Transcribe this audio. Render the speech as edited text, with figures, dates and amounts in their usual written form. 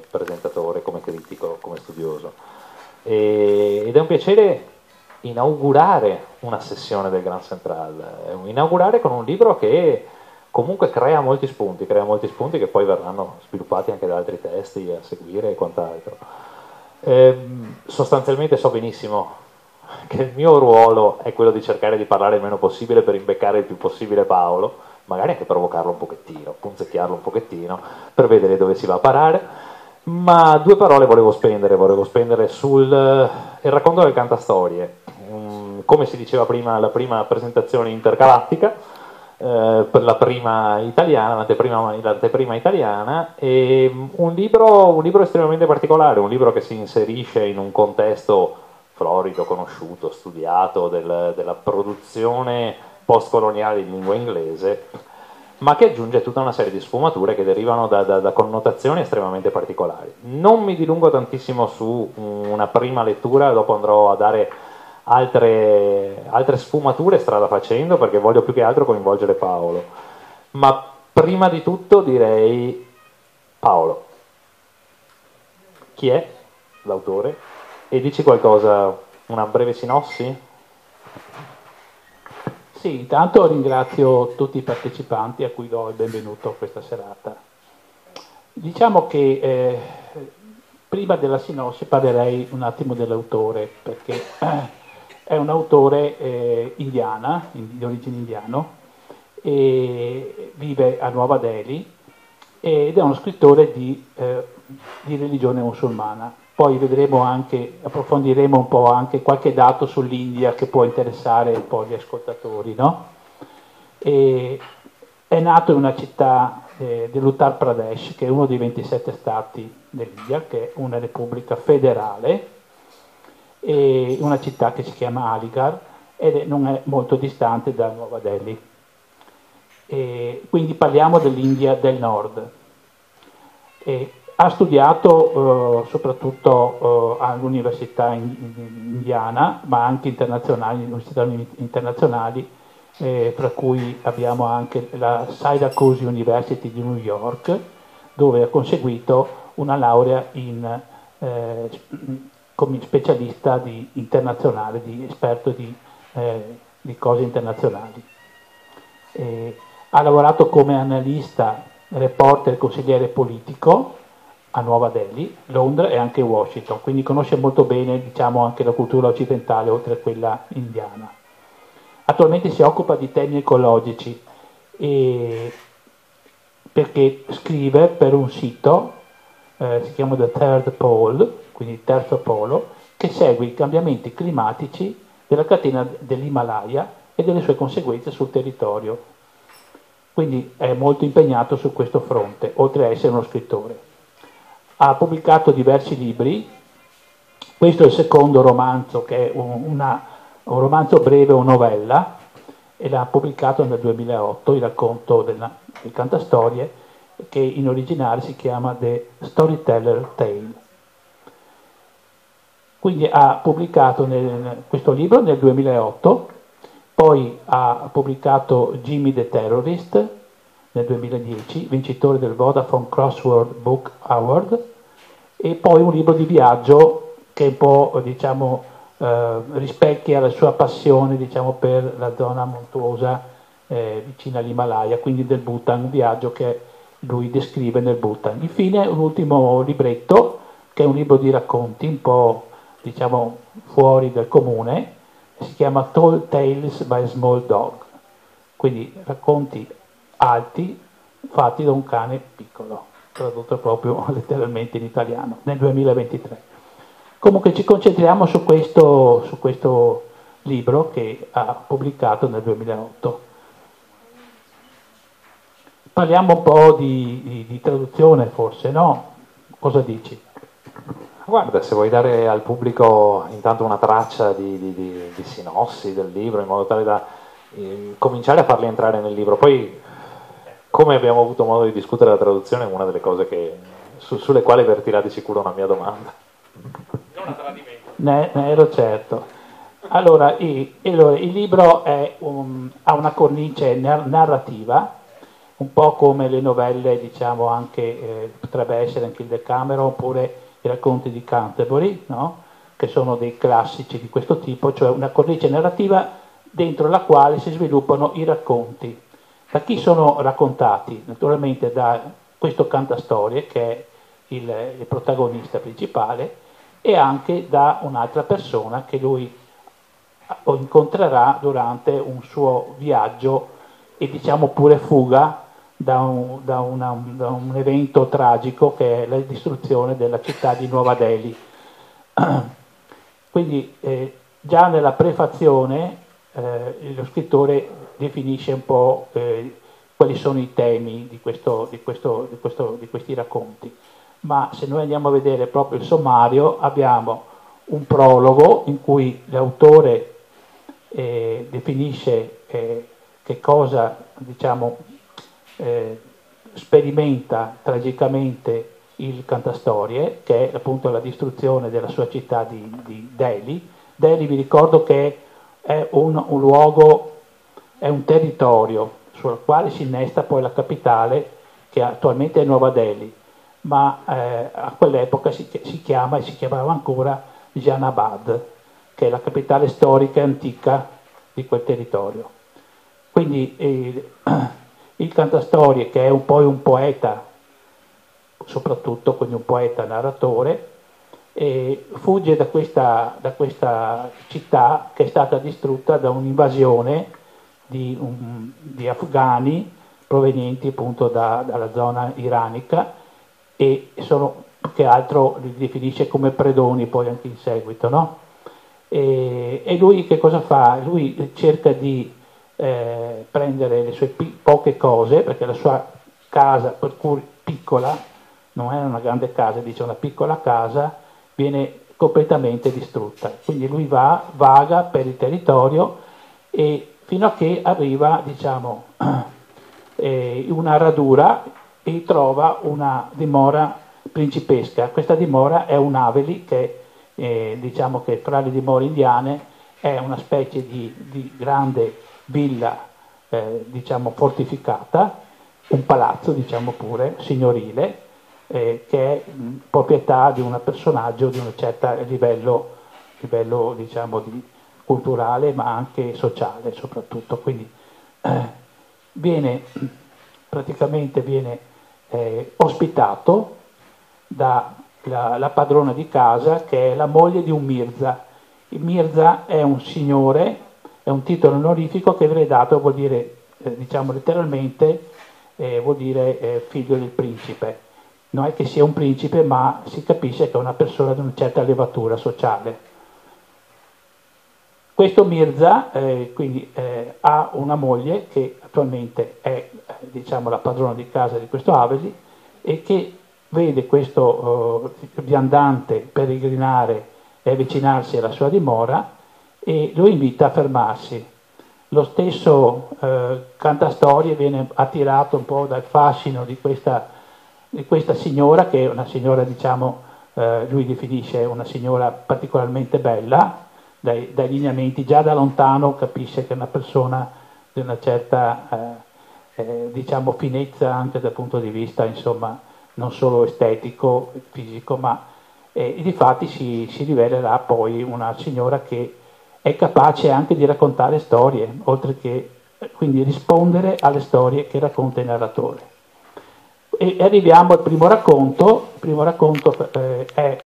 presentatore, come critico, come studioso. Ed è un piacere inaugurare una sessione del Grand Central, inaugurare con un libro che comunque crea molti spunti che poi verranno sviluppati anche da altri testi a seguire e quant'altro. Sostanzialmente so benissimo che il mio ruolo è quello di cercare di parlare il meno possibile per imbeccare il più possibile Paolo, magari anche provocarlo un pochettino, punzecchiarlo un pochettino, per vedere dove si va a parare, ma due parole volevo spendere sul il racconto del Cantastorie. Come si diceva prima, la prima presentazione intergalattica, per la prima italiana, l'anteprima italiana, e un libro estremamente particolare, un libro che si inserisce in un contesto florido, conosciuto, studiato della produzione postcoloniale in lingua inglese, ma che aggiunge tutta una serie di sfumature che derivano da connotazioni estremamente particolari. Non mi dilungo tantissimo su una prima lettura, dopo andrò a dare altre sfumature strada facendo, perché voglio più che altro coinvolgere Paolo. Ma prima di tutto direi Paolo. Chi è l'autore? E dici qualcosa, una breve sinossi? Sì, intanto ringrazio tutti i partecipanti a cui do il benvenuto a questa serata. Diciamo che prima della sinossi parlerei un attimo dell'autore, perché è un autore indiana, di origine indiano, e vive a Nuova Delhi ed è uno scrittore di religione musulmana. Poi vedremo anche, approfondiremo un po' anche qualche dato sull'India che può interessare un po' gli ascoltatori, no? È nato in una città dell'Uttar Pradesh, che è uno dei 27 stati dell'India, che è una repubblica federale, e una città che si chiama Aligarh ed non è molto distante da Nuova Delhi. Quindi parliamo dell'India del Nord. Ha studiato soprattutto all'università indiana, ma anche internazionali, università internazionali, tra cui abbiamo anche la Syracuse University di New York, dove ha conseguito una laurea come specialista internazionale, di esperto di cose internazionali. Ha lavorato come analista, reporter, consigliere politico a Nuova Delhi, Londra e anche Washington, quindi conosce molto bene, diciamo, anche la cultura occidentale oltre a quella indiana. Attualmente si occupa di temi ecologici perché scrive per un sito, si chiama The Third Pole, quindi il terzo polo, che segue i cambiamenti climatici della catena dell'Himalaya e delle sue conseguenze sul territorio. Quindi è molto impegnato su questo fronte, oltre a essere uno scrittore. Ha pubblicato diversi libri, questo è il secondo romanzo, che è un romanzo breve o novella, e l'ha pubblicato nel 2008, il racconto del Cantastorie, che in originale si chiama The Storyteller Tale. Quindi ha pubblicato questo libro nel 2008, poi ha pubblicato Jimmy the Terrorist nel 2010, vincitore del Vodafone Crossword Book Award, e poi un libro di viaggio che un po', diciamo, rispecchia la sua passione, diciamo, per la zona montuosa vicina all'Himalaya, quindi del Bhutan, un viaggio che lui descrive nel Bhutan. Infine un ultimo libretto, che è un libro di racconti un po', diciamo, fuori del comune, si chiama Tall Tales by a Small Dog, quindi racconti alti fatti da un cane piccolo, tradotto proprio letteralmente in italiano, nel 2023. Comunque ci concentriamo su questo libro che ha pubblicato nel 2008. Parliamo un po' di traduzione forse, no? Cosa dici? Guarda, se vuoi dare al pubblico intanto una traccia di sinossi del libro, in modo tale da cominciare a farli entrare nel libro. Poi, come abbiamo avuto modo di discutere la traduzione, è una delle cose sulle quali vertirà di sicuro una mia domanda. Non a tradimento. Ne ero certo. Allora, il libro ha una cornice narrativa un po' come le novelle, diciamo anche, potrebbe essere anche il Decameron, oppure i racconti di Canterbury, no? Che sono dei classici di questo tipo, cioè una cornice narrativa dentro la quale si sviluppano i racconti. Da chi sono raccontati? Naturalmente da questo cantastorie, che è il protagonista principale, e anche da un'altra persona che lui incontrerà durante un suo viaggio e diciamo pure fuga da un evento tragico che è la distruzione della città di Nuova Delhi. Quindi già nella prefazione lo scrittore definisce un po' quali sono i temi di questi racconti, ma se noi andiamo a vedere proprio il sommario abbiamo un prologo in cui l'autore definisce che cosa, diciamo, sperimenta tragicamente il cantastorie, che è appunto la distruzione della sua città di Delhi. Delhi, vi ricordo che è un luogo, è un territorio sul quale si innesta poi la capitale, che attualmente è Nuova Delhi, ma a quell'epoca si chiama e si chiamava ancora Janabad, che è la capitale storica e antica di quel territorio. Quindi il cantastorie, che è poi un poeta, soprattutto, quindi un poeta narratore, fugge da questa città che è stata distrutta da un'invasione di afghani provenienti appunto dalla zona iranica, e sono più che altro li definisce come predoni poi anche in seguito, no? E lui che cosa fa? Lui cerca di prendere le sue poche cose, perché la sua casa, per cui piccola, non è una grande casa, dice una piccola casa, viene completamente distrutta. Quindi lui vaga per il territorio e fino a che arriva, diciamo, una radura e trova una dimora principesca. Questa dimora è un Haveli, che diciamo che fra le dimore indiane è una specie di grande villa, diciamo fortificata, un palazzo, diciamo pure, signorile, che è proprietà di un personaggio di un certo livello diciamo, culturale, ma anche sociale soprattutto. Quindi praticamente viene ospitato dalla padrona di casa, che è la moglie di un Mirza. Il Mirza è un signore, è un titolo onorifico che viene dato, vuol dire, diciamo letteralmente, vuol dire figlio del principe. Non è che sia un principe, ma si capisce che è una persona di una certa levatura sociale. Questo Mirza quindi ha una moglie che attualmente è diciamo, la padrona di casa di questo Haveli, e che vede questo viandante peregrinare e avvicinarsi alla sua dimora e lo invita a fermarsi. Lo stesso cantastorie viene attirato un po' dal fascino di questa signora, che è una signora, diciamo, lui definisce una signora particolarmente bella, dai lineamenti, già da lontano capisce che è una persona di una certa diciamo finezza anche dal punto di vista, insomma, non solo estetico, fisico, ma difatti si rivelerà poi una signora che è capace anche di raccontare storie, oltre che quindi rispondere alle storie che racconta il narratore. E arriviamo al primo racconto. Il primo racconto è